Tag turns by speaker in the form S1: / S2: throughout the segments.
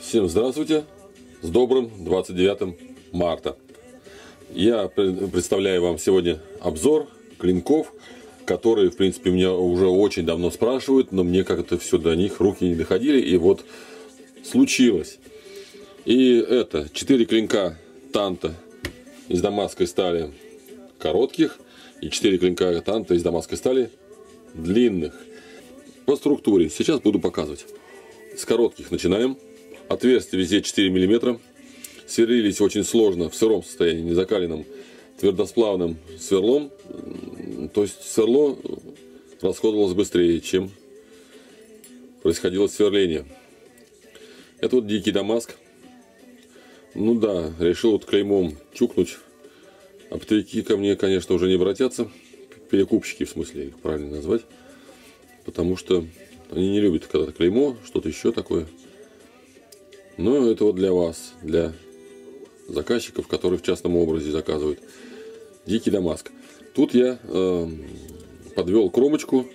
S1: Всем здравствуйте! С добрым 29 марта! Я представляю вам сегодня обзор клинков, которые, в принципе, меня уже очень давно спрашивают, но мне как-то все до них руки не доходили, и вот случилось. И это 4 клинка Танта из дамасской стали коротких и 4 клинка Танта из дамасской стали длинных. По структуре сейчас буду показывать. С коротких начинаем. Отверстия везде 4 мм. Сверлились очень сложно в сыром состоянии, незакаленном твердосплавным сверлом. То есть сверло расходовалось быстрее, чем происходило сверление. Это вот дикий Дамаск. Ну да, решил вот клеймом чукнуть. Оптовики ко мне, конечно, уже не обратятся. Перекупщики, в смысле, их правильно назвать. Потому что они не любят когда-то клеймо, что-то еще такое. Но это вот для вас, для заказчиков, которые в частном образе заказывают. Дикий Дамаск. Тут я подвел кромочку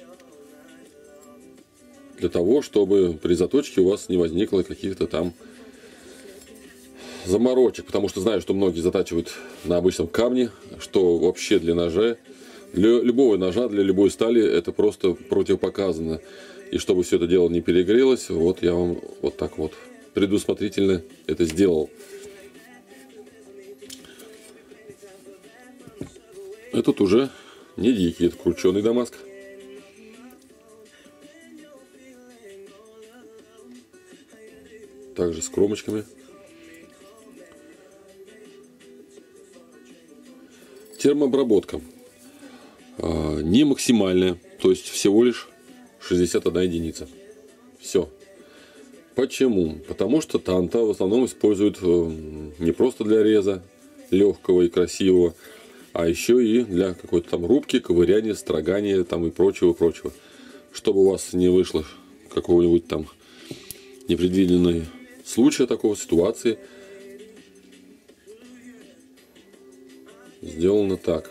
S1: для того, чтобы при заточке у вас не возникло каких-то там заморочек. Потому что знаю, что многие затачивают на обычном камне, что вообще для ножа, для любого ножа, для любой стали это просто противопоказано. И чтобы все это дело не перегрелось, вот я вам вот так вот предусмотрительно это сделал. Этот уже не дикий, это крученый Дамаск. Также с кромочками. Термообработка. Не максимальная, то есть всего лишь 61 единица. Все. Почему? Потому что Танта в основном используют не просто для реза легкого и красивого, а еще и для какой-то там рубки, ковыряния, строгания там и прочего-прочего. Чтобы у вас не вышло какого-нибудь там непредвиденного случая, такого ситуации, сделано так.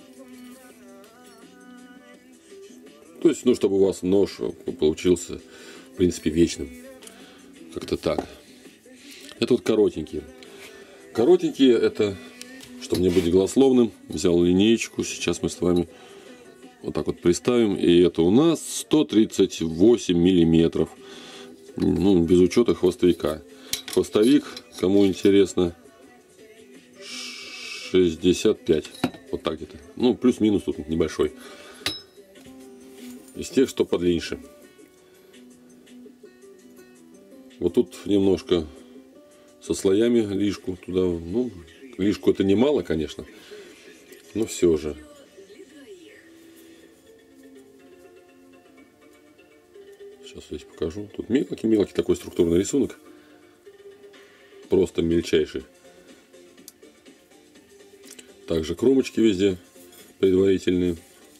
S1: То есть, ну, чтобы у вас нож получился, в принципе, вечным. Как-то так. Это вот коротенькие. Коротенькие это, чтобы не быть голословным, взял линеечку. Сейчас мы с вами вот так вот приставим. И это у нас 138 миллиметров. Ну, без учета хвостовика. Хвостовик, кому интересно, 65. Вот так где-то. Ну, плюс-минус тут небольшой. Из тех, что подлиннее. Вот тут немножко со слоями лишку туда. Ну, лишку это немало, конечно. Но все же. Сейчас здесь покажу. Тут мелкий такой структурный рисунок. Просто мельчайший. Также кромочки везде предварительные.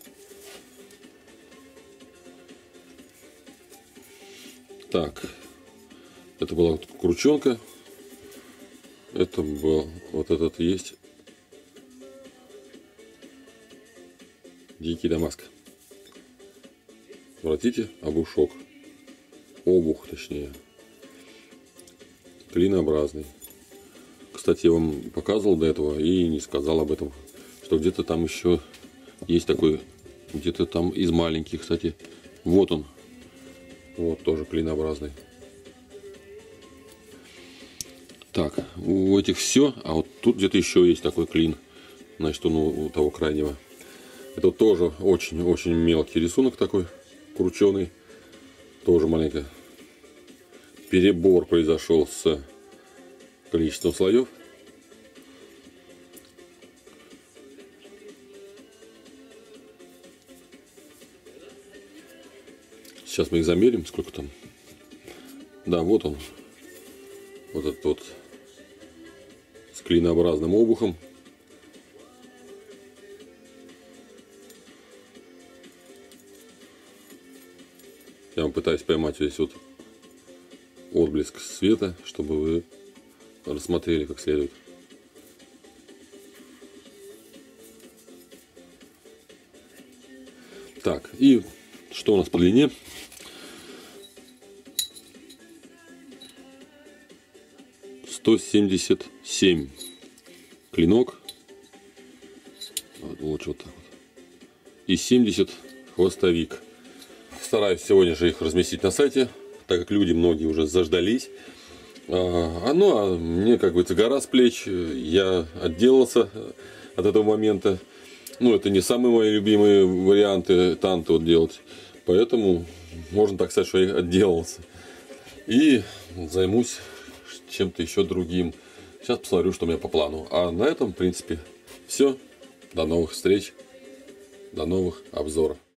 S1: Так. Это была крученка. Это был вот этот есть дикий Дамаск. Обратите, обушок. Обух, точнее. Клинообразный. Кстати, я вам показывал до этого и не сказал об этом. Что где-то там еще есть такой, где-то там из маленьких, кстати. Вот он. Вот тоже клинообразный. Так, у этих все, а вот тут где-то еще есть такой клин, значит, он у того крайнего. Это тоже очень-очень мелкий рисунок такой, крученый, тоже маленько. Перебор произошел с количеством слоев. Сейчас мы их замерим, сколько там. Да, вот он. Вот этот вот с клинообразным обухом. Я вам пытаюсь поймать здесь вот отблеск света, чтобы вы рассмотрели как следует. Так, и что у нас по длине? 177 клинок. Вот так вот. И 70 хвостовик. Стараюсь сегодня же их разместить на сайте, так как люди многие уже заждались. Мне, как говорится, гора с плеч. Я отделался от этого момента. Ну, это не самые мои любимые варианты танты вот делать. Поэтому можно так сказать, что я отделался. И займусь чем-то еще другим. Сейчас посмотрю, что у меня по плану. А на этом, в принципе, все. До новых встреч. До новых обзоров.